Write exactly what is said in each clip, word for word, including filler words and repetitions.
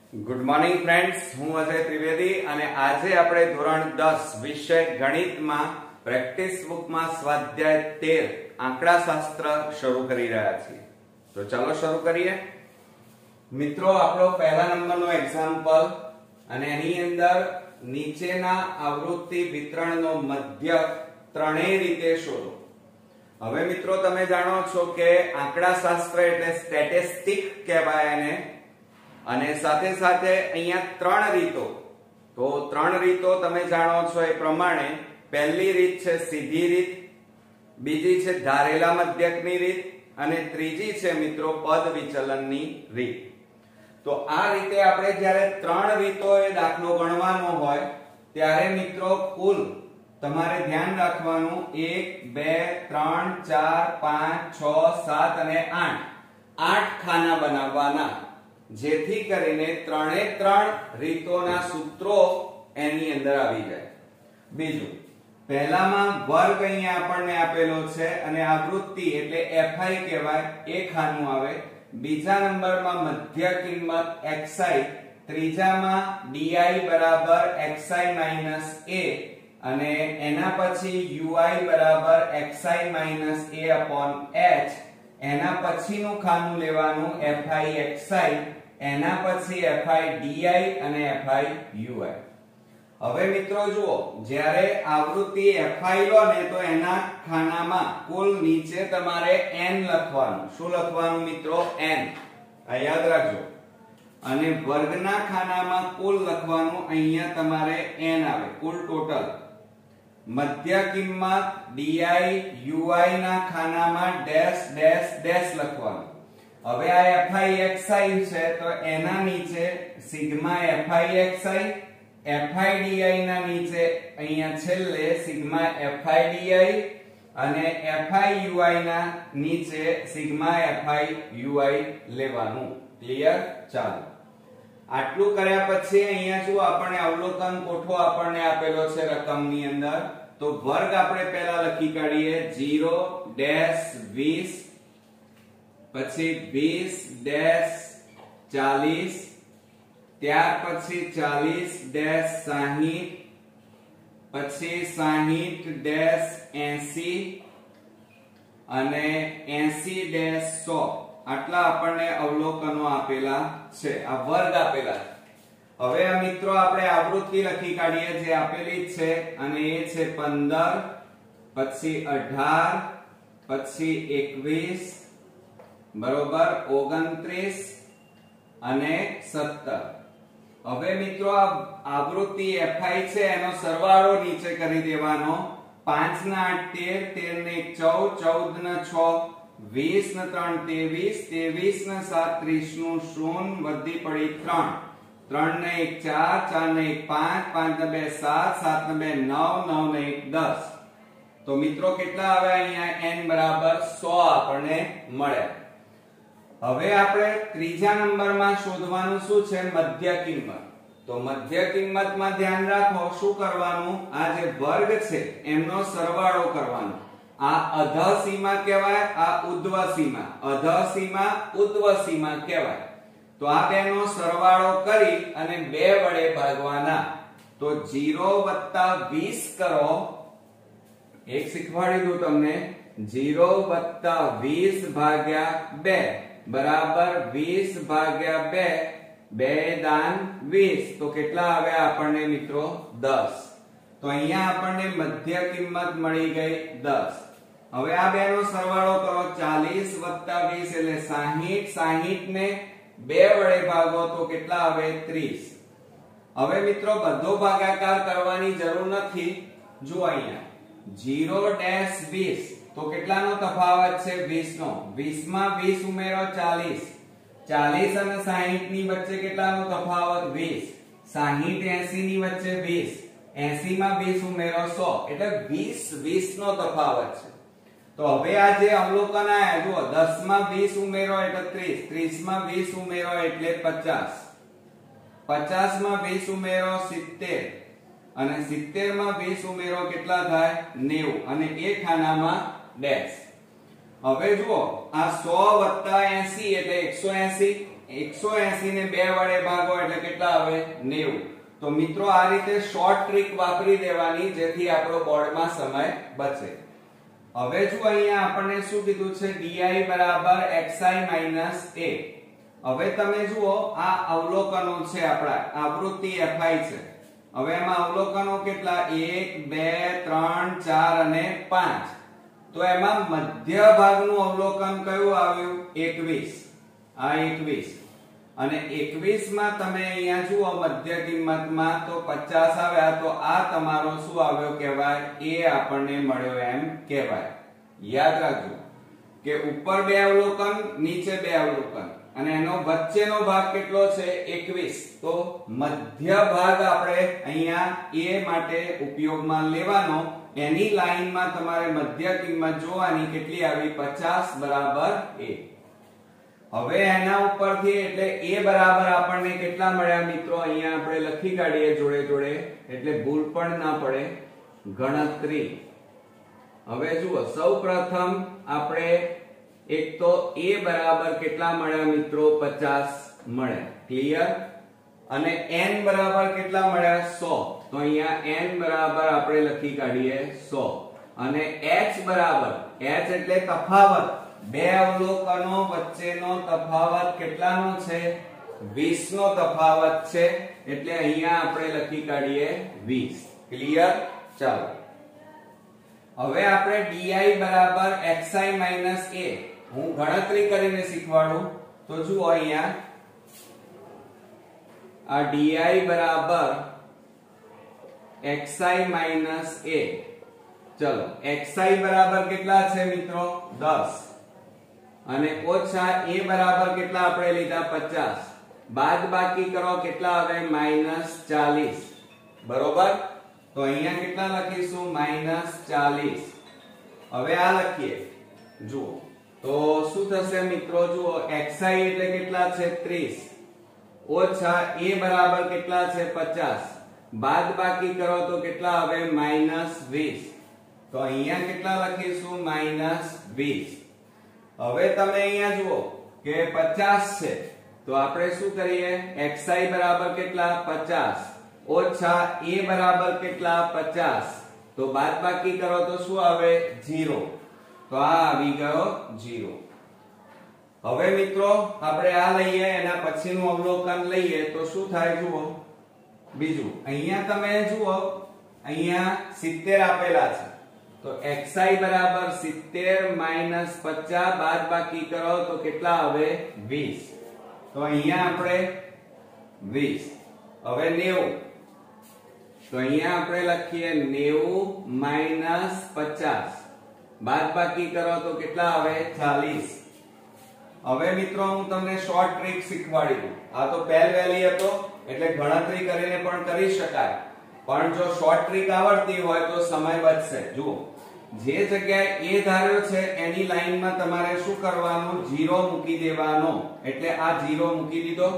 Good morning friends, હું અજય ત્રિવેદી અને આજે આપણે ધોરણ દસ વિષય ગણિતમાં પ્રેક્ટિસ બુકમાં સ્વાધ્યાય તેર આંકડાશાસ્ત્ર શરૂ કરી રહ્યા છીએ. તો ચાલો શરૂ કરીએ. મિત્રો, આપણો પહેલા નંબરનો એક્ઝામ્પલ અને એની અંદર નીચેના આવૃત્તિ વિતરણનો મધ્યક ત્રણેય રીતે શોધો. હવે મિત્રો, તમે જાણો છો કે આંકડાશાસ્ત્ર એટલે સ્ટેટિસ્ટિક કહેવાય એને, અને સાથે સાથે અહીંયા ત્રણ રીતો. તો ત્રણ રીતો તમે જાણો છો એ પ્રમાણે પહેલી રીત છે સીધી રીત, બીજી છે ધારેલા મધ્યકની રીત અને ત્રીજી છે મિત્રો પદ વિચલનની રીત. તો આ રીતે આપણે જ્યારે ત્રણ રીતો એ દાખલો ગણવાનો હોય ત્યારે મિત્રો કુલ તમારે ધ્યાન રાખવાનું એક બે ત્રણ ચાર પાંચ છ સાત અને આઠ આઠ ખાના બનાવવાના, જેથી કરીને ત્રણે ત્રણ રીતોના સૂત્રો એની અંદર આવી જાય. બીજું, પહેલામાં વર્ગ અહીંયા આપણને આપેલો છે અને આવૃત્તિ એટલે એફઆઈ કહેવાય, એ ખાનું આવે. બીજા નંબરમાં મધ્ય કિંમત એક્સઆઈ, ત્રીજામાં ડીઆઈ બરાબર એક્સઆઈ માઈનસ એ અને એના પછી યુઆઈ બરાબર x i minus a upon h. એના પછીનું ખાનું લેવાનું એફઆઈ એક્સઆઈ, એના પછી એફઆઈ ડીઆઈ અને એફઆઈ યુઆઈ. હવે મિત્રો જુઓ, જ્યારે આવૃત્તિ એફઆઈ લો ને તો એના ખાનામાં કુલ નીચે તમારે n લખવાનું. શું લખવાનું મિત્રો? n. આ યાદ રાખજો. અને વર્ગના ખાનામાં કુલ લખવાનું, અહીંયા તમારે n આવે કુલ ટોટલ. મધ્ય કિંમત ડીઆઈ યુઆઈ ના ખાનામાં ડેશ ડેશ ડેશ લખવાનું. હવે આ એફઆઈ એક્સઆઈ છે તો એના નીચે sigma f i x i, f i d i ના નીચે અહીંયા છેલ્લે સિગ્મા એફઆઈ ડીઆઈ અને એફઆઈ યુઆઈ ના નીચે સિગ્મા એફઆઈ યુઆઈ લેવાનું. ક્લિયર? ચાલો, આટલું કર્યા પછી અહીંયા જો આપણને અવલોકન કોઠો આપણને આપેલો છે રકમની અંદર. તો વર્ગ આપણે પહેલા લખી કાઢીએ ઝીરો ડેશ વીસ, પછી વીસ ડેશ ચાલીસ, ત્યાર પછી ચાલીસ ડેશ સાહીઠ, પછી સાહીઠ ડેશ એસી અને એસી ડેશ સો. આટલા આપણને અવલોકનો આપેલા છે, આ વર્ગ આપેલા છે. હવે આ મિત્રો આપણે આવૃત્તિ લખી કાઢીએ જે આપેલી છે, અને એ છે પંદર, પછી અઢાર, પછી એકવીસ બરોબર ઓગણત્રીસ અને સત્તર. હવે મિત્રો આ આવૃત્તિ એફઆઈ છે એનો સરવાળો નીચે કરી દેવાનો. પાંચ ના આઠ તેર, તેર ને એક ચૌદ, ચૌદ ને છ વીસ ને ત્રણ ત્રેવીસ, ત્રેવીસ ને સાત ત્રીસ નું શૂન્ય વધી પડી ત્રણ, ત્રણ ને એક ચાર, ચાર ને એક પાંચ, પાંચ ને બે સાત, સાત ને બે નવ, નવ ને એક દસ. તો મિત્રો કેટલા આવે? અહીંયા n બરાબર સો આપણને મળ્યા. હવે આપણે ત્રીજા નંબરમાં શોધવાનું શું છે? મધ્ય કિંમત. તો મધ્ય કિંમતમાં ધ્યાન રાખો શું કરવાનું? આ જે વર્ગ છે એમનો સરવાળો કરવાનો. આ અધઃ સીમા કહેવાય, આ ઉધ્વ સીમા. અધઃ સીમા ઉધ્વ સીમા કહેવાય. તો આ બેનો સરવાળો કરી અને બે વડે ભાગવાના. તો ઝીરો વત્તા વીસ કરો. એક શીખવાડી દઉં તમને, ઝીરો વત્તા વીસ ભાગ્યા બે બરાબર વીસ ભાગ્યા બે, બે દાન વીસ. તો કેટલા આવ્યા આપણને મિત્રો? દસ. તો અહીંયા આપણને મધ્ય કિંમત મળી ગઈ દસ. હવે આ બેનો સરવાળો કરો. ચાલીસ વત્તા વીસ એટલે સાહીઠ, સાહીઠ ને બે વડે ભાગો તો કેટલા આવે? ત્રીસ. હવે મિત્રો બધો ભાગાકાર કરવાની જરૂર નથી. જો અહીંયા ઝીરો ડેશ વીસ તો કેટલાનો તફાવત છે? વીસ નો. વીસ માં વીસ ઉમેરો ચાલીસ, ચાલીસ અને સાહીઠ ની વચ્ચે કેટલાનો તફાવત? વીસ. સાહીઠ એસી ની વચ્ચે વીસ, એસી માં વીસ ઉમેરો સો, એટલે વીસ વીસ નો તફાવત છે. તો હવે આ જે અવલોકન આયા જુઓ, દસ માં વીસ ઉમેરો એટલે ત્રીસ, ત્રીસ માં વીસ ઉમેરો એટલે પચાસ, પચાસ માં વીસ ઉમેરો સિત્તેર અને સિત્તેર માં વીસ ઉમેરો કેટલા થાય? નેવું અને એ ખાનામાં ડેશ. હવે જુઓ, આ સો વત્તા એસી એટલે એકસો એસી, એકસો એંસી ને બે વડે ભાગો એટલે કેટલા આવે નેવું. તો મિત્રો આ રીતે શોર્ટ ટ્રીક વાપરી દેવાની જેથી આપણો બોર્ડમાં સમય બચે. હવે જો અહીંયા આપણને શું કીધું છે ડી બરાબર xi માઈનસ a. હવે તમે જુઓ આ અવલોકનો છે આપણા આવૃત્તિ fi છે. હવે એમાં અવલોકનો કેટલા એક બે ત્રણ ચાર અને પાંચ. તો એમાં મધ્ય ભાગનું અવલોકન કયું આવ્યું એકવીસ. આ એકવીસ અને એકવીસ માં તમે અહીંયા જુઓ મધ્ય કિંમતમાં તો પચાસ આવ્યા. તો આ તમારો શું આવ્યો કહેવાય એ આપણને મળ્યો એમ કહેવાય. યાદ રાખજો કે ઉપર બે અવલોકન નીચે બે અવલોકન અને એનો વચ્ચેનો ભાગ કેટલો છે એકવીસ. તો મધ્ય ભાગ આપણે અહીંયા એ માટે ઉપયોગમાં લેવાનો. એની લાઈનમાં તમારે મધ્ય કિંમત જોવાની કેટલી આવી પચાસ બરાબર a. હવે એના ઉપરથી એટલે a બરાબર આપણને કેટલા મળ્યા મિત્રો અહીંયા આપણે લખી કાઢીએ જોડે જોડે એટલે ભૂલ પણ ના પડે. ગણતરી હવે જુઓ સૌપ્રથમ આપણે એક તો a બરાબર કેટલા મળ્યા મિત્રો પચાસ મળ્યા. ક્લિયર. અને n બરાબર કેટલા મળ્યા સો. તો અહીંયા n બરાબર આપણે લખી કાઢીએ સો. અને h બરાબર h એટલે તફાવત બે અવલોકનો વચ્ચેનો તફાવત કેટલાનો છે વીસ નો તફાવત છે એટલે અહીંયા આપણે લખી કાઢીએ વીસ. ક્લિયર. ચાલો હવે આપણે ડી બરાબર xi માઈનસ a હું ગણતરી કરીને શીખવાડું. તો જુઓ અહીંયા આ ડી બરાબર xi માઈનસ a. ચલો xi બરાબર કેટલા છે મિત્રો દસ અને ઓછા a બરાબર કેટલા આપણે લીધા પચાસ. બાદ બાકી કરો કેટલા આવે માઈનસ ચાલીસ. બરોબર. તો અહીંયા કેટલા લખીશું માઈનસ ચાલીસ. હવે આ લખીએ જુઓ તો શું થશે મિત્રો જુઓ xi એટલે કેટલા છે ત્રીસ ઓછા a બરાબર કેટલા છે પચાસ. બાદ બાકી કરો તો કેટલા આવે માઈનસ વીસ. તો અહીંયા કેટલા લખીશું માઈનસ વીસ. હવે તમે અહીંયા જુઓ કે પચાસ છે તો આપણે શું કરીએ xi બરાબર કેટલા પચાસ ઓછા a બરાબર કેટલા પચાસ. તો બાદબાકી કરો તો શું આવે ઝીરો. તો આ આવી ગયો ઝીરો. હવે મિત્રો આપણે આ લઈએ એના પછીનું અવલોકન લઈએ તો શું થાય જુઓ બીજું અહીંયા તમે જુઓ અહીંયા સિત્તેર આપેલા છે. તો xi બરાબર સિત્તેર માઈનસ પચાસ બાદબાકી કરો તો કેટલા આવે વીસ. તો અહીંયા આપણે વીસ. હવે નેવું. તો અહીંયા આપણે લખીએ નેવું માઈનસ પચાસ બાદબાકી કરો તો કેટલા આવે ચાલીસ. હવે મિત્રો હું તમને શોર્ટ ટ્રીક શીખવાડી દઉં. આ તો પહેલ વેલી હતો એટલે ગણતરી કરીને પણ કરી શકાય. પણ જો શોર્ટ ટ્રીક આવડતી હોય તો સમય બચશે. જુઓ જે જગ્યાએ a ધાર્યો છે એની લાઈનમાં તમારે શું કરવાનું ઝીરો મૂકી દેવાનો. એટલે આ ઝીરો મૂકી દીધો.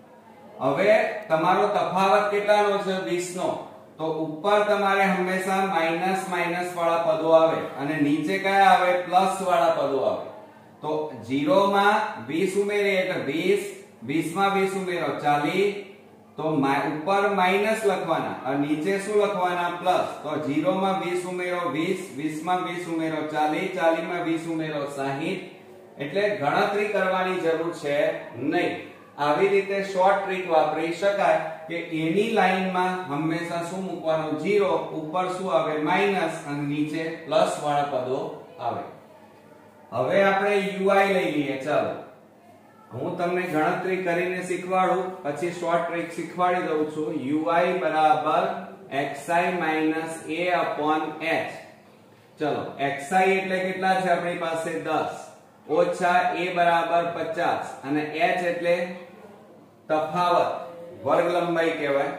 હવે તમારો તફાવત કેટલાનો છે વીસ નો. તો ઉપર તમારે હંમેશા માઈનસ માઈનસ વાળા પદો આવે અને નીચે કયા આવે પ્લસ વાળા પદો આવે. તો ઝીરો માં વીસ ઉમેરીએ એટલે વીસ. વીસ માં વીસ ઉમેરો ચાલીસ. તો ઉપર માઈનસ લખવાના અને નીચે શું લખવાના પ્લસ. તો ઝીરો માં વીસ ઉમેરો વીસ. વીસ માં વીસ ઉમેરો ચાલીસ. ચાલીસ માં વીસ ઉમેરો સાહીઠ. એટલે ગણતરી કરવાની જરૂર છે નહીં. આવી રીતે શોર્ટ ટ્રીક વાપરી શકાય કે એની લાઈનમાં હંમેશા શું મૂકવાનું ઝીરો. ઉપર શું આવે માઈનસ અને નીચે પ્લસ વાળા પદો આવે. હવે આપણે યુઆઈ લઈ લઈએ. ચાલો હું તમને ગણતરી કરીને શીખવાડું પછી શોર્ટ ટ્રીક શીખવાડી દઉં છું. યુઆઈ બરાબર xi minus a upon h. ચલો xi એટલે કેટલા છે આપણી પાસે દસ ઓછા a બરાબર પચાસ અને h એટલે તફાવત વર્ગ લંબાઈ કહેવાય.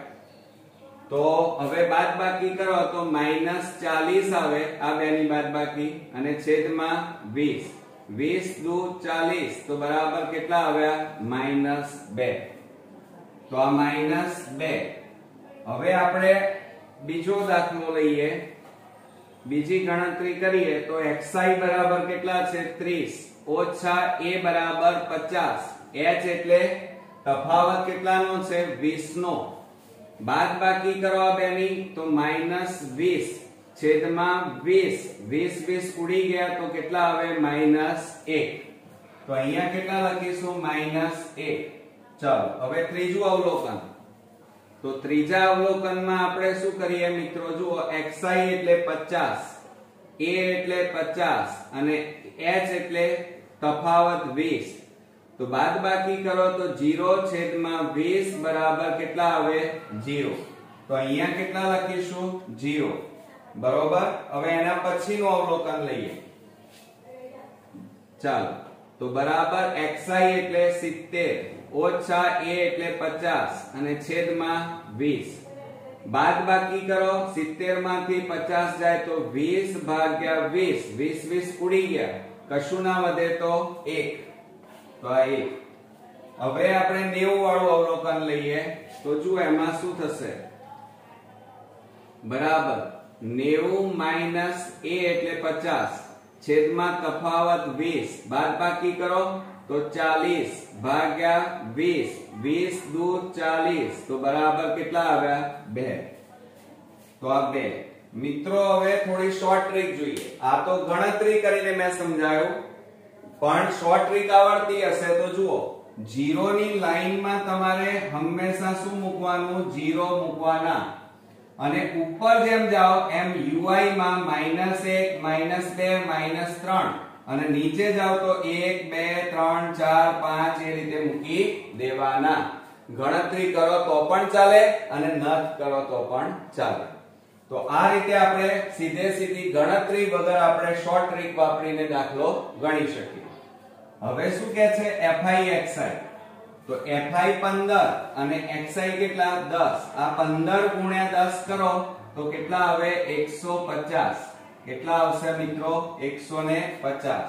તો હવે બાદબાકી કરો તો માઈનસ ચાલીસ આવે આ બેની બાદબાકી અને છેદમાં વીસ. વીસ દુ ચાલીસ તો બરાબર કેટલા આવ્યા માઈનસ બે. તો આ માઈનસ બે. હવે આપણે બીજો દાખલો લઈએ. બીજી ગણતરી કરીએ તો xi બરાબર કેટલા છે ત્રીસ ઓછા a બરાબર પચાસ h એટલે તફાવત કેટલાનો છે વીસ નો બાદ બાકી કરવા બેની તો માઈનસ વીસ છેદમાં વીસ વીસ વીસ ઉડી ગયા તો કેટલા આવે માઈનસ એક તો અહીંયા કેટલા લખીશું માઈનસ એક ચાલો હવે ત્રીજું અવલોકન તો ત્રીજા અવલોકનમાં આપણે શું કરીએ મિત્રો જુઓ xi એટલે પચાસ a એટલે પચાસ અને h એટલે તફાવત વીસ તો બાદ બાકી કરો તો ઝીરો છેદમાં વીસ બરાબર કેટલા આવે ઝીરો તો અહીંયા કેટલા લખીશું ઝીરો બરોબર હવે એના પછીનું અવલોકન લઈએ ચાલો તો બરાબર xi એટલે સિત્તેર ઓછા a એટલે પચાસ અને છેદમાં વીસ બાદ બાકી કરો સિત્તેર માંથી પચાસ જાય તો વીસ ભાગ્યા વીસ વીસ વીસ ઉડી ગયા કશું ના વધે તો એક તો આ એક હવે આપણે નેવું વાળું અવલોકન લઈએ તો જુઓ એમાં શું થશે બરાબર નેવું માઈનસ a એટલે પચાસ છેદમાં તફાવત વીસ બાદ બાકી કરો તો ચાલીસ ભાગ્યા વીસ વીસ દુ ચાલીસ તો બરાબર કેટલા આવ્યા બે તો આ બે મિત્રો હવે થોડી શોર્ટ ટ્રીક જોઈએ આ તો ગણતરી કરીને મેં સમજાયું પણ શોર્ટ ટ્રીક આવડતી હશે તો જુઓ ઝીરો ની લાઈનમાં તમારે હંમેશા શું મૂકવાનું ઝીરો મૂકવાના અને ઉપર જેમ જાઓ એમ યુઆઈ માં માઈનસ એક માઈનસ બે માઈનસ ત્રણ અને નીચે જાઓ તો એક બે ત્રણ ચાર પાંચ એ રીતે મૂકી દેવાના ગણતરી કરો તો પણ ચાલે અને ન કરો તો પણ ચાલે તો આ રીતે આપણે સીધે સીધી ગણતરી વગર આપણે શોર્ટ ટ્રીક વાપરીને દાખલો ગણી શકીએ હવે શું કહે છે fi xi તો fi પંદર અને xi કેટલા દસ આ પંદર ગુણ્યા દસ કરો તો કેટલા આવે એકસો પચાસ કેટલા આવશે મિત્રો એકસો પચાસ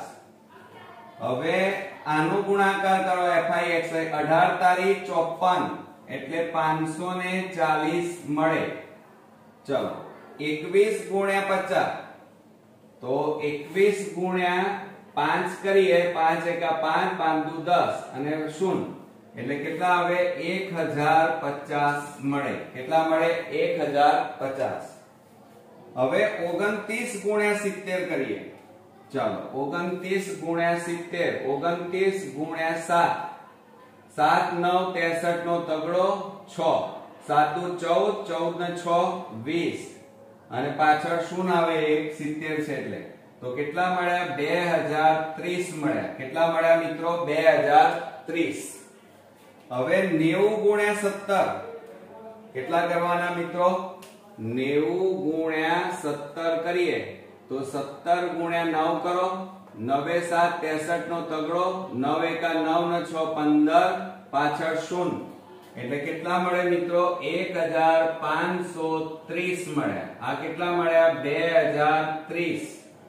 હવે આનો ગુણાકાર કરો fi xi અઢાર તારી ચોપન એટલે પાંચસો ચાલીસ મળે ચલો એકવીસ ગુણ્યા પચાસ તો એકવીસ ગુણ્યા પાંચ કરીએ પાંચ એકા પાંચ પાંચ દુ દસ અને શૂન્ય એટલે કેટલા આવે એક હજાર પચાસ મળે કેટલા મળે એક હજાર પચાસ હવે ઓગણત્રીસ ગુણ્યા સિત્તેર કરીએ ચાલો ઓગણત્રીસ ગુણ્યા સિત્તેર ઓગણત્રીસ ગુણ્યા સાત સાત નવ ત્રેસઠ નો તગડો છ સાત દુ ચૌદ ચૌદ ને છ વીસ અને પાછળ શું આવે એક સિત્તેર છે એટલે તો કેટલા મળ્યા બે હજાર ત્રીસ મળ્યા કેટલા મળ્યા મિત્રો બે હજાર ત્રીસ હવે નેવું ગુણ્યા સત્તર કેટલા કરવાના મિત્રો નેવું ગુણ્યા સત્તર કરીએ તો સત્તર ગુણ્યા નવ કરો નવે સાત ત્રેસઠ નો તગડો નવ એકા નવ ને છ પંદર પાછળ શૂન્ય એટલે કેટલા મળે મિત્રો એક હજાર પાંચસો ત્રીસ મળ્યા આ કેટલા મળ્યા બે હજાર ત્રીસ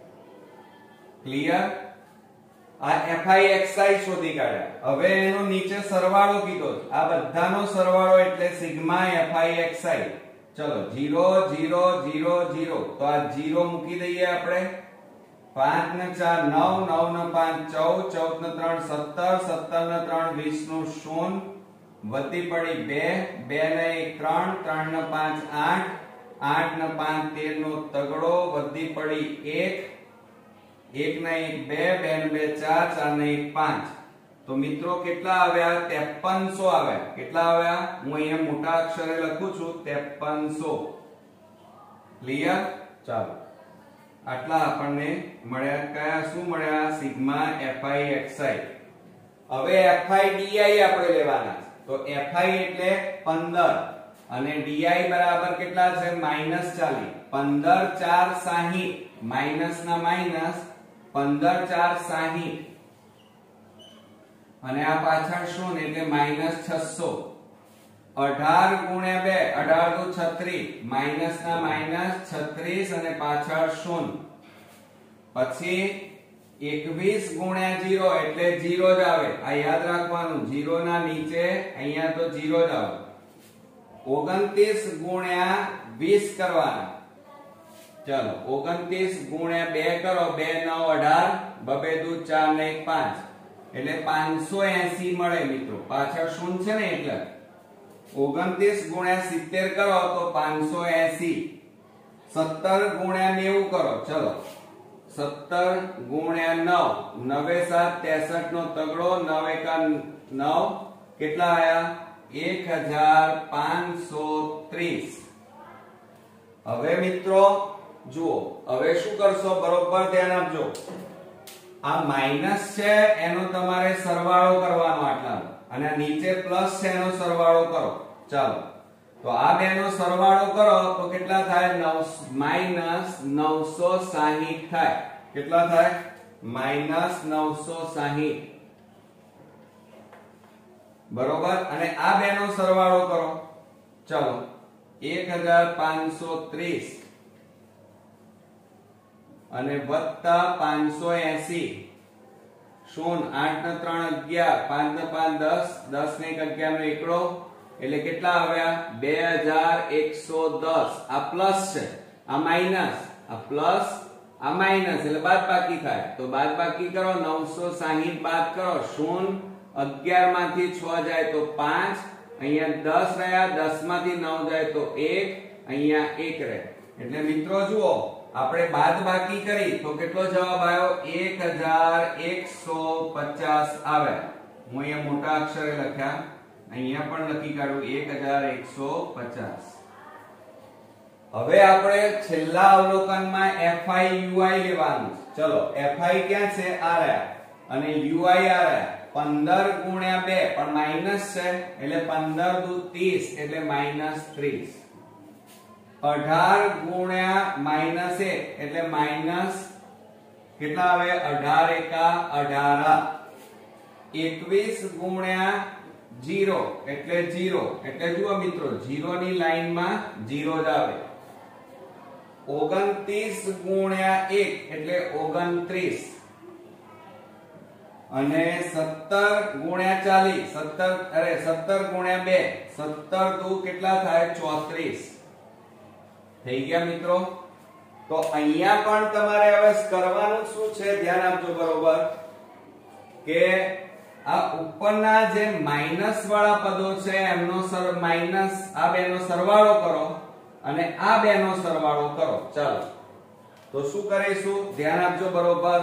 ક્લિયર આ fi xi શોધી કાઢ્યા હવે એનો નીચે સરવાળો કીધો આ બધાનો સરવાળો એટલે સિગ્મા fi xi ચલો ઝીરો ઝીરો ઝીરો ઝીરો તો આ ઝીરો મૂકી દઈએ આપણે પાંચ ને ચાર નવ નવ ને પાંચ ચૌદ ચૌદ ને ત્રણ સત્તર સત્તર ને ત્રણ વીસ નું શૂન્ય વધી પડી બે બે ને એક ત્રણ ત્રણ ને પાંચ આઠ આઠ ને પાંચ તેર નો તગડો વધી પડી એક એક ને એક બે બે ને બે ચાર ચાર ને એક પાંચ તો મિત્રો કેટલા આવ્યા ત્રેપનસો આવ્યા કેટલા આવ્યા હું અહીંયા મોટા અક્ષરે લખું છું ત્રેપનસો ક્લિયર ચાલો આટલા આપણને મળ્યા કયા શું મળ્યા સિગ્મા fi xi હવે fi di આપણે લેવાના તો fi એટલે પંદર અને di બરાબર કેટલા છે માઈનસ ચાલીસ પંદર ચાર સાહીઠ માઈનસ ના માઈનસ પંદર ચાર સાહીઠ અને આ પાછળ શું એટલે માઈનસ છસો અઢાર ગુણ્યા બે અઢાર દુ છત્રીસ માઈનસ ના માઈનસ છત્રીસ અને પાછળ શૂન્ય પછી એકવીસ ગુણ્યા ઝીરો એટલે ઝીરો જ આવે આ યાદ રાખવાનું ઝીરો ના નીચે અહીંયા તો ઝીરો જ આવે ઓગણત્રીસ ગુણ્યા વીસ કરવાના ચલો ઓગણત્રીસ ગુણ્યા બે કરો બે નવ અઢાર બબે દુ ચાર ને એક પાંચ એટલે પાંચસો એસી મળે મિત્રો, પાછળ શૂન્ય છે ને એટલે ઓગણત્રીસ ગુણ્યા સિત્તેર કરો તો પાંચસો એસી, સત્તર ગુણ્યા નેવું કરો, ચલો સત્તર ગુણ્યા નવ, નવે સાત ત્રેસઠ નો તગડો, નવ એકા નવ, કેટલા આયા એક હજાર પાંચસો ત્રીસ. હવે મિત્રો જુઓ, હવે શું કરશો, બરોબર ધ્યાન આપજો. આ માઈનસ છે એનો તમારે સરવાળો કરવાનો આટલાનો, અને નીચે પ્લસ છે એનો સરવાળો કરો. ચાલો તો આ બેનો સરવાળો કરો તો કેટલા થાય, માઈનસ નવસો સાહીઠ થાય. કેટલા થાય, માઈનસ નવસો સાહીઠ. બરોબર, અને આ બેનો સરવાળો કરો. ચાલો એક હજાર પાંચસો ત્રીસ અને વત્તા પાંચસો એસી, શૂન્ય આઠ ને ત્રણ અગિયાર, પાંચ ને પાંચ દસ, દસ ને એક અગિયાર નો એકડો, એટલે કેટલા આવ્યા બે હજાર એકસો દસ. આ પ્લસ છે, આ માઈનસ, આ પ્લસ, આ માઈનસ, એટલે બાદબાકી થાય. તો બાદબાકી કરો, નવસો સાહીઠ બાદ કરો, શૂન્ય, અગિયાર માંથી છ જાય તો પાંચ, અહીંયા દસ રહ્યા, દસ માંથી નવ જાય તો એક, અહીંયા એક રહે. એટલે મિત્રો જુઓ, આપણે બાદબાકી કરી તો કેટલો જવાબ આવ્યો, એક હજાર એકસો પચાસ આવે. હું અહીંયા મોટા અક્ષરે લખ્યા, અહીંયા પણ લખી કાઢું એક હજાર એકસો પચાસ. હવે આપણે છેલ્લા અવલોકનમાં એફઆઈ યુઆઈ લેવાનું. ચલો એફઆઈ ક્યાં છે, આ રહ્યા, અને યુઆઈ આ રહ્યા. પંદર ગુણ્યા બે પણ માઈનસ છે એટલે પંદર દુ ત્રીસ એટલે માઈનસ ત્રીસ. અઢાર ગુણ્યા માઈનસ એક એટલે માઈનસ કેટલા આવે, અઢાર એકા અઢાર. એકવીસ ગુણ્યા જીરો એટલે જીરો, એટલે જુઓ મિત્રો જીરો ની લાઈનમાં જીરો જ આવે. ઓગણત્રીસ ગુણ્યા એક એટલે ઓગણત્રીસ, અને સત્તર ગુણ્યા ચાલીસ, સત્તર અરે સત્તર ગુણ્યા બે, સત્તર દુ કેટલા થાય, ચોત્રીસ. થઈ ગયા મિત્રો. તો અહીંયા પણ તમારે હવે કરવાનું શું છે, ધ્યાન આપજો બરોબર, કે આ ઉપરના જે માઈનસ વાળા પદો છે એમનો સર માઈનસ આ બેનો સરવાળો કરો અને આ બેનો સરવાળો કરો. ચાલો તો શું કરીશું, ધ્યાન આપજો બરોબર.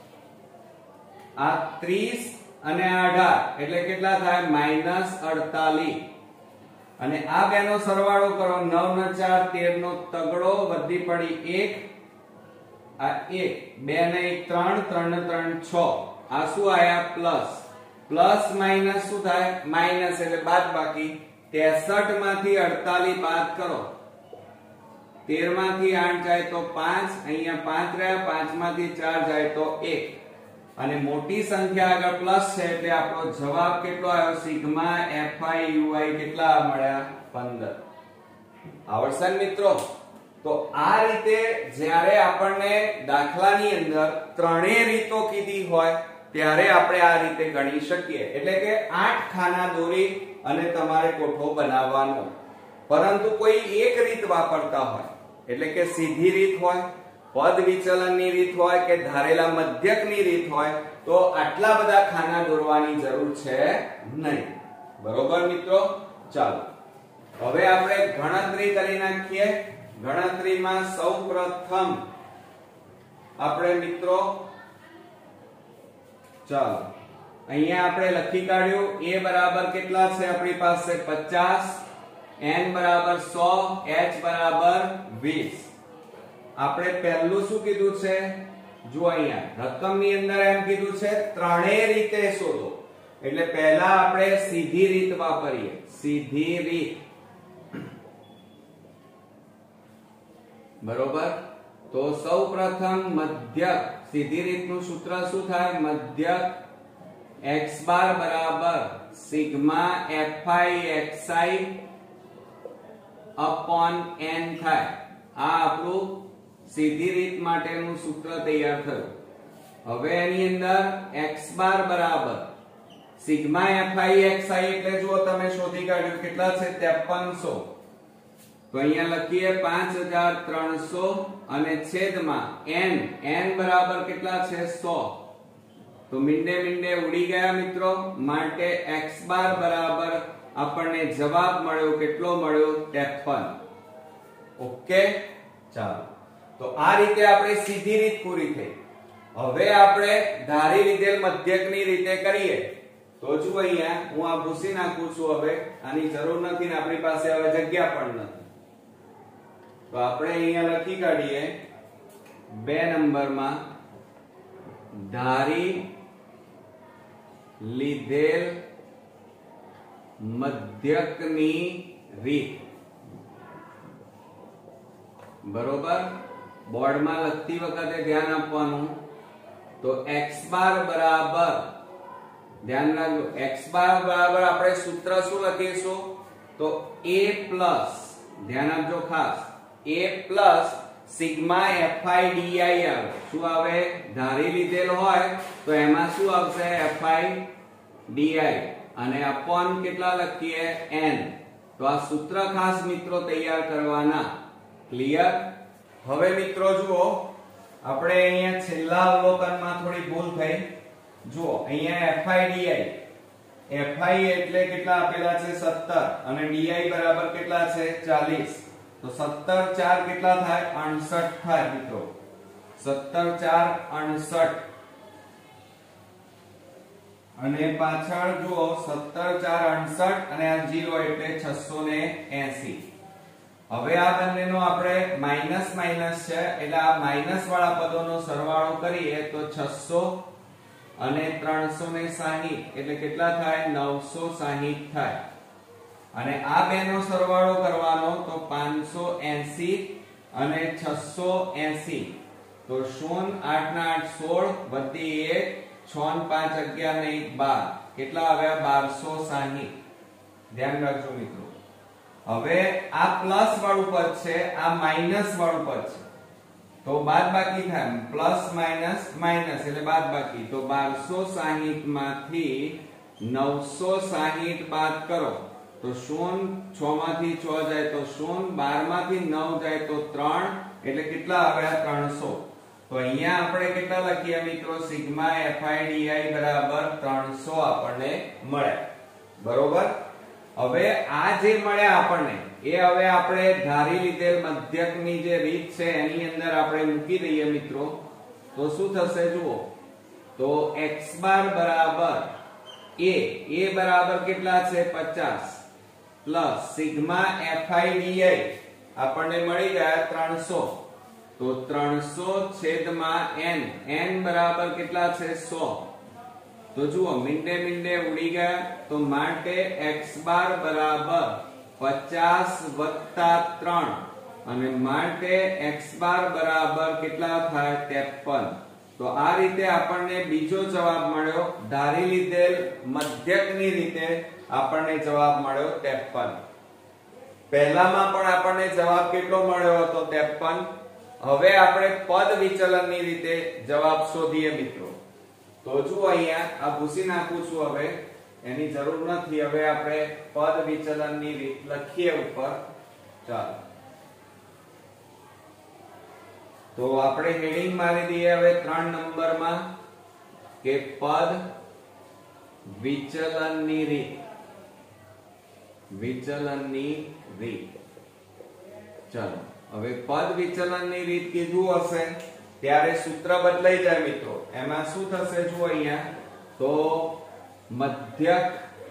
આ ત્રીસ અને અઢાર એટલે કેટલા થાય, માઈનસ અડતાલીસ, અને આ બેનો સરવાળો કરો, નવ ને ચાર તેર નો તગડો, વધી પડી એક, આ એક, બે ને એક ત્રણ, ત્રણ ને ત્રણ છ, આ શું આયા પ્લસ, પ્લસ માઈનસ શું થાય, માઈનસ એટલે બાદબાકી. ત્રેસઠ માંથી અડતાલીસ બાદ કરો, તેર માંથી આઠ જાય તો પાંચ, અહીંયા પાંચ રહ્યા, પાંચ માંથી ચાર જાય તો એક, અને મોટી સંખ્યા આગળ પ્લસ છે એટલે આપણો જવાબ કેટલો આવ્યો, સિગ્મા એફઆઈ યુઆઈ કેટલા મળ્યા, પંદર. આવડશે મિત્રો. તો આ રીતે જ્યારે આપણને દાખલાની અંદર ત્રણેય રીતો કીધી હોય ત્યારે આપણે આ રીતે ગણી શકીએ. એટલે કે આઠ ખાના દોરી અને તમારે કોઠો બનાવવાનો. પરંતુ કોઈ એક રીત વાપરતા હોય, એટલે કે સીધી રીત હોય, પદ વિચલનની રીત હોય કે ધારેલા મધ્યકની રીત હોય, તો આટલા બધા ખાના દોરવાની જરૂર છે નહીં. બરોબર મિત્રો. ચાલો હવે આપણે ગણતરી કરી નાખીએ. ગણતરીમાં સૌપ્રથમ આપણે મિત્રો ચાલો અહીંયા આપણે લખી કાઢ્યું, a બરાબર કેટલા છે આપણી પાસે પચાસ, n બરાબર સો, h બરાબર વીસ. આપણે પહેલું શું કીધું છે, જો અહીંયા રકમની અંદર એમ કીધું છે ત્રણેય રીતે શોધો. એટલે પહેલા આપણે સીધી રીત વાપરીએ, સીધી રીત. બરોબર. તો સૌપ્રથમ મધ્યક, સીધી રીતનું સૂત્ર શું થાય, મધ્યક x બાર બરાબર sigma fi xi upon n થાય. આ આપણું સીધી રીત માટેનું સૂત્ર તૈયાર થયું. હવે એની અંદર x બાર બરાબર સિગ્મા fi xi એટલે જુઓ તમે શોધી કાઢ્યું કેટલા છે, ત્રેપનસો. તો અહીંયા લખીએ પાંચ હજાર ત્રણસો અને છેદમાં n, n બરાબર કેટલા છે સો. તો મીંડે મીંડે ઉડી ગયા મિત્રો, માટે x બાર બરાબર આપણને જવાબ મળ્યો, કેટલો મળ્યો? ત્રેપન. ઓકે, ચાલો. તો આ રીતે આપણે સીધી રીત પૂરી થઈ. હવે આપણે ધારી લીધેલ મધ્યકની રીતે કરીએ. તો જો અહીંયા હું આ ભૂસી નાખું છું. હવે આની જરૂર નથી ને આપણી પાસે હવે જગ્યા પણ નથી. તો આપણે અહીંયા લખી કાઢીએ બે નંબરમાં ધારી લીધેલ મધ્યકની રીત. બરોબર, બોર્ડમાં લખતી વખતે ધ્યાન આપવાનું. તો x બાર બરાબર, ધ્યાન રાખજો, x બાર બરાબર આપણે સૂત્ર શું લખીશું? તો a પ્લસ, ધ્યાન આપજો ખાસ, a plus sigma fi di આવે. શું આવે? ધારી લીધેલ હોય તો એમાં શું આવશે? fi di, અને અપોન કેટલા લખીએ? n. તો આ સૂત્ર ખાસ મિત્રો તૈયાર કરવાના. ક્લિયર? હવે મિત્રો જુઓ, આપણે અહીંયા છેલ્લા અવલોકનમાં થોડી ભૂલ થઈ. જુઓ અહીંયા fi di, fi એટલે કેટલા આપેલા છે? સત્તર, અને di બરાબર કેટલા છે? ચાલીસ. તો સત્તર ચાર કેટલા થાય? અડસઠ થાય મિત્રો. સત્તર ચાર અડસઠ, અને પાછળ જુઓ સત્તર ચાર અડસઠ, અને આ જીરો એટલે છસો એંસી. હવે આ બંનેનો આપણે માઈનસ માઈનસ છે એટલે આ માઈનસ વાળા પદોનો સરવાળો કરીએ તો છસો અને ત્રણસો સાહીઠ એટલે કેટલા થાય? નવસો સાહીઠ થાય. અને આ બેનો સરવાળો કરવાનો તો પાંચસો એંસી અને છસો એંસી. તો શૂન્ય આઠ ના આઠ સોળ વધી એક, છ ને પાંચ અગિયાર ને એક બાર, કેટલા આવ્યા? બારસો સાહીઠ. ધ્યાન રાખજો મિત્રો. હવે આ પ્લસ વાળું પદ છે, આ માઈનસ વાળું પદ છે, તો બાદ બાકી થાય. પ્લસ માઈનસ માઈનસ એટલે બાદ બાકી. તો બારસો સાહીઠ માંથી નવસો સાહીઠ બાદ કરો તો શૂન્ય, છ માંથી છ જાય તો શૂન્ય, બાર માંથી નવ જાય તો ત્રણ, એટલે કેટલા આવ્યા? ત્રણસો. તો અહીંયા આપણે કેટલા લખીએ મિત્રો? સિગ્મા fi di બરાબર ત્રણસો આપણને મળે. બરોબર. હવે આ જે મળ્યા આપણને એ હવે આપણે ધારી લીધેલ મધ્યકની જે રીત છે એની અંદર આપણે મૂકી દઈએ મિત્રો. તો શું થશે જુઓ, તો x બાર બરાબર a, a બરાબર કેટલા છે? પચાસ, પ્લસ સિગ્મા fi di આપણને મળી ગયા ત્રણસો. તો ત્રણસો છેદમાં n, n બરાબર કેટલા છે? સો. તો જુઓ મીંડે મીંડે ઉડી ગયા. તો માટે x બાર બરાબર પચાસ વત્તા ત્રણ, અને માટે x બાર બરાબર કેટલા થાય? ત્રેપન. તો આ રીતે આપણને બીજો જવાબ મળ્યો. ધારી લીધેલ મધ્યકની રીતે આપણને જવાબ મળ્યો ત્રેપન. પહેલામાં પણ આપણને જવાબ કેટલો મળ્યો હતો? ત્રેપન. હવે આપણે પદ વિચલનની રીતે જવાબ શોધીએ મિત્રો. તો જુઓ અહીંયા આ ભૂસી નાખું છું, હવે એની જરૂર નથી. હવે આપણે પદ વિચલનની રીત લખીએ ઉપર. ચાલો, તો આપણે હેડિંગ મારી દઈએ હવે ત્રણ નંબરમાં કે પદ વિચલનની રીત. વિચલનની રીત. ચાલો, હવે પદ વિચલનની રીત કીધું હશે ત્યારે સૂત્ર બદલાઈ જાય મિત્રો. એમાં શું થશે જુઓ અહીંયા, તો મધ્યક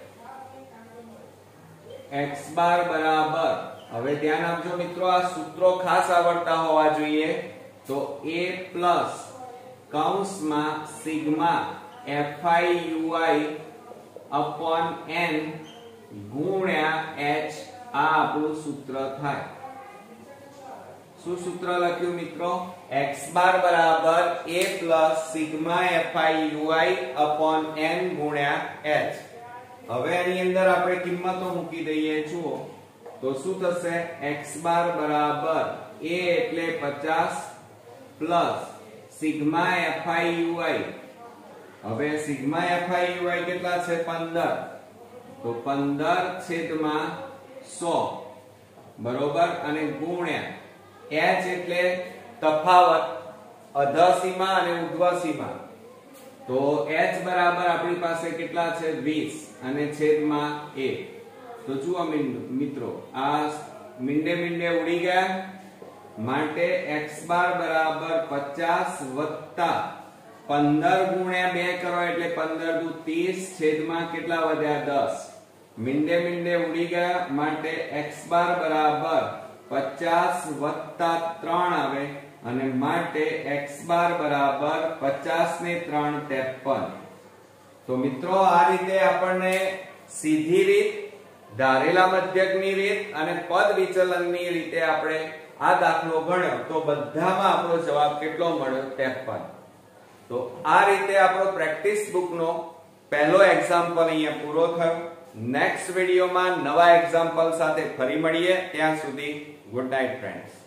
x બાર બરાબર, હવે ધ્યાન આપજો મિત્રો, આ સૂત્રો ખાસ આવડતા હોવા જોઈએ. તો a પ્લસ કૌંસમાં sigma fi ui upon n ગુણ્યા h, આ આપણું સૂત્ર થાય. શું સૂત્ર લખ્યું મિત્રો? x બાર બરાબર a plus sigma fi ui upon n ગુણ્યા h. હવે આની અંદર આપણે કિંમતો મૂકી દઈએ. જુઓ તો શું થશે? x બાર બરાબર a એટલે પચાસ પ્લસ સિગ્મા fi ui. હવે સિગ્મા fi ui કેટલા છે? પંદર. તો પંદર છેદમાં સો, બરોબર, અને ગુણ્યા h એટલે તફાવત, અધઃ સીમા અને ઉર્ધ્વ સીમા. તો h બરાબર આપણી પાસે કેટલા છે વીસ અને છેદમાં એક. તો જુઓ મિત્રો આ મીંડે મીંડે ઉડી ગયા માટે x બાર બરાબર પચાસ વત્તા પંદર ગુણ્યા બે કરો એટલે પંદર દુ ત્રીસ છેદમાં કેટલા વધ્યા દસ. મીંડે મીંડે ઉડી ગયા માટે x બાર બરાબર પચાસ વત્તા ત્રણ આવે અને માટે x બાર બરાબર પચાસ ને ત્રણ ત્રેપન. તો મિત્રો આ રીતે આપણને સીધી રીત, ધારેલા મધ્યકની રીત અને પદ વિચલનની રીતે આપણે આ દાખલો ગણ્યો તો બધામાં આપણો જવાબ કેટલો મળ્યો ત્રેપન. તો આ રીતે આપણો પ્રેક્ટિસ બુકનો પહેલો એક્ઝામ્પલ અહીંયા પૂરો થયો. નેક્સ્ટ વિડિયોમાં નવા એક્ઝામ્પલ સાથે ફરી મળીએ. ત્યાં સુધી ગુડ નાઇટ ફ્રેન્ડ્સ.